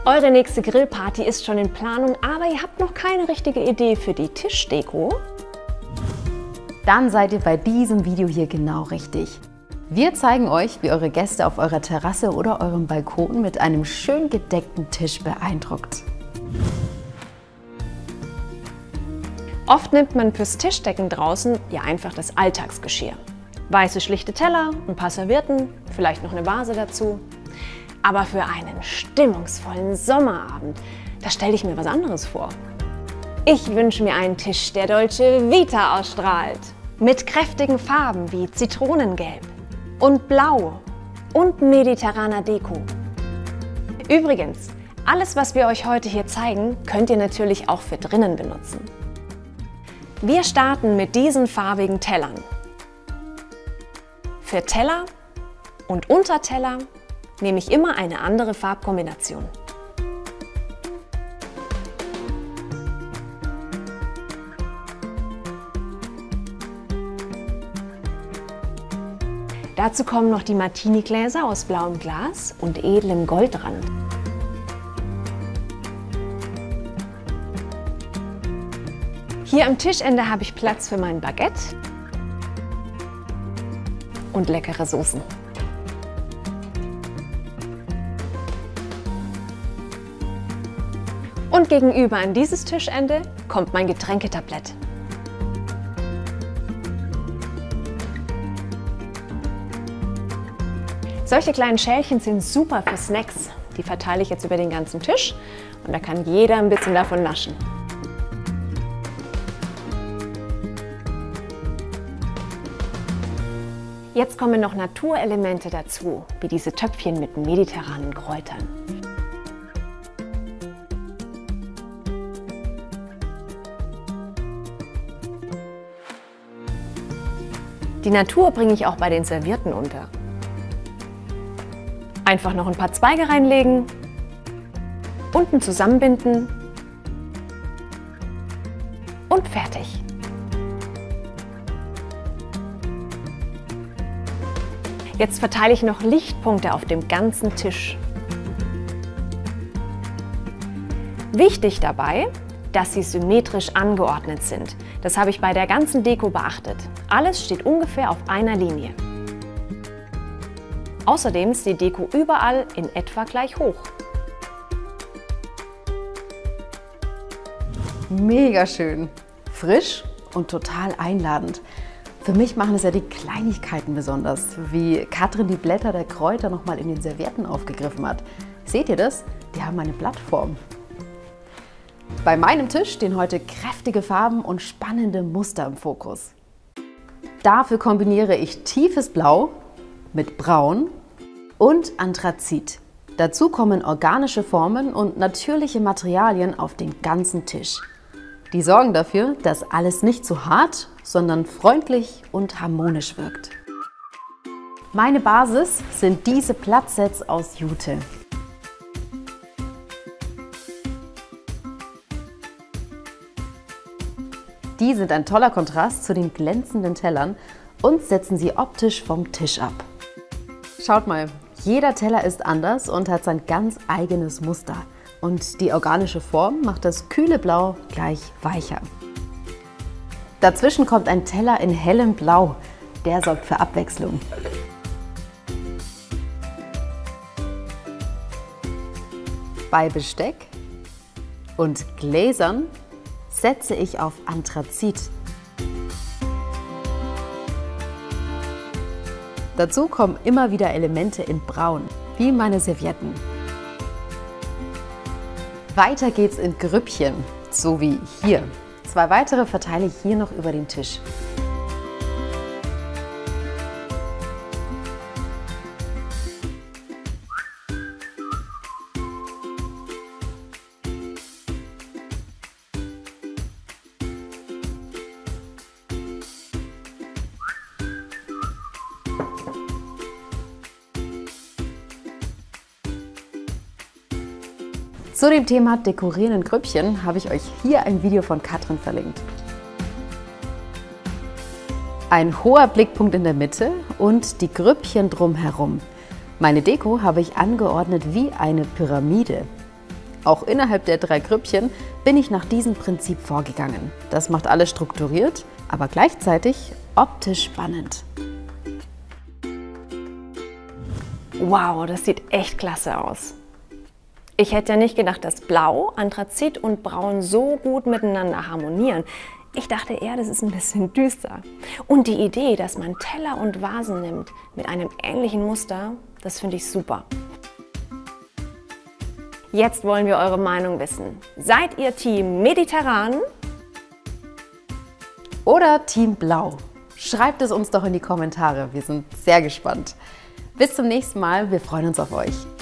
Eure nächste Grillparty ist schon in Planung, aber ihr habt noch keine richtige Idee für die Tischdeko? Dann seid ihr bei diesem Video hier genau richtig. Wir zeigen euch, wie eure Gäste auf eurer Terrasse oder eurem Balkon mit einem schön gedeckten Tisch beeindruckt. Oft nimmt man fürs Tischdecken draußen ja einfach das Alltagsgeschirr. Weiße schlichte Teller, ein paar Servietten, vielleicht noch eine Vase dazu. Aber für einen stimmungsvollen Sommerabend, da stelle ich mir was anderes vor. Ich wünsche mir einen Tisch, der Dolce Vita ausstrahlt. Mit kräftigen Farben wie Zitronengelb und Blau und mediterraner Deko. Übrigens, alles, was wir euch heute hier zeigen, könnt ihr natürlich auch für drinnen benutzen. Wir starten mit diesen farbigen Tellern. Für Teller und Unterteller nehme ich immer eine andere Farbkombination. Dazu kommen noch die Martini-Gläser aus blauem Glas und edlem Goldrand. Hier am Tischende habe ich Platz für mein Baguette und leckere Soßen. Und gegenüber an dieses Tischende kommt mein Getränketablett. Solche kleinen Schälchen sind super für Snacks. Die verteile ich jetzt über den ganzen Tisch und da kann jeder ein bisschen davon naschen. Jetzt kommen noch Naturelemente dazu, wie diese Töpfchen mit mediterranen Kräutern. Die Natur bringe ich auch bei den Servietten unter. Einfach noch ein paar Zweige reinlegen, unten zusammenbinden und fertig. Jetzt verteile ich noch Lichtpunkte auf dem ganzen Tisch. Wichtig dabei, dass sie symmetrisch angeordnet sind. Das habe ich bei der ganzen Deko beachtet. Alles steht ungefähr auf einer Linie. Außerdem ist die Deko überall in etwa gleich hoch. Mega schön, frisch und total einladend. Für mich machen es ja die Kleinigkeiten besonders, wie Katrin die Blätter der Kräuter nochmal in den Servietten aufgegriffen hat. Seht ihr das? Die haben eine Blattform. Bei meinem Tisch stehen heute kräftige Farben und spannende Muster im Fokus. Dafür kombiniere ich tiefes Blau mit Braun und Anthrazit. Dazu kommen organische Formen und natürliche Materialien auf den ganzen Tisch. Die sorgen dafür, dass alles nicht zu hart, sondern freundlich und harmonisch wirkt. Meine Basis sind diese Platzsets aus Jute. Die sind ein toller Kontrast zu den glänzenden Tellern und setzen sie optisch vom Tisch ab. Schaut mal, jeder Teller ist anders und hat sein ganz eigenes Muster. Und die organische Form macht das kühle Blau gleich weicher. Dazwischen kommt ein Teller in hellem Blau, der sorgt für Abwechslung. Bei Besteck und Gläsern setze ich auf Anthrazit. Dazu kommen immer wieder Elemente in Braun, wie meine Servietten. Weiter geht's in Grüppchen, so wie hier. 2 weitere verteile ich hier noch über den Tisch. Zu dem Thema Dekorieren in Grüppchen habe ich euch hier ein Video von Katrin verlinkt. Ein hoher Blickpunkt in der Mitte und die Grüppchen drumherum. Meine Deko habe ich angeordnet wie eine Pyramide. Auch innerhalb der 3 Grüppchen bin ich nach diesem Prinzip vorgegangen. Das macht alles strukturiert, aber gleichzeitig optisch spannend. Wow, das sieht echt klasse aus. Ich hätte ja nicht gedacht, dass Blau, Anthrazit und Braun so gut miteinander harmonieren. Ich dachte eher, das ist ein bisschen düster. Und die Idee, dass man Teller und Vasen nimmt mit einem ähnlichen Muster, das finde ich super. Jetzt wollen wir eure Meinung wissen. Seid ihr Team Mediterran oder Team Blau? Schreibt es uns doch in die Kommentare, wir sind sehr gespannt. Bis zum nächsten Mal, wir freuen uns auf euch.